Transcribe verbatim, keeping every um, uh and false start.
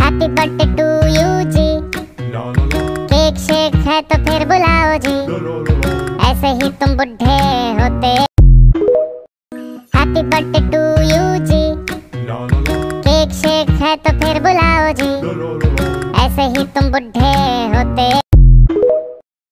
Happy birthday to you ji. Cake shake है तो फिर बुलाओ जी, ऐसे ही तुम बुढ़े होते। Happy birthday to you ji. Cake shake है तो फिर बुलाओ जी, ऐसे ही तुम बुढ़े होते।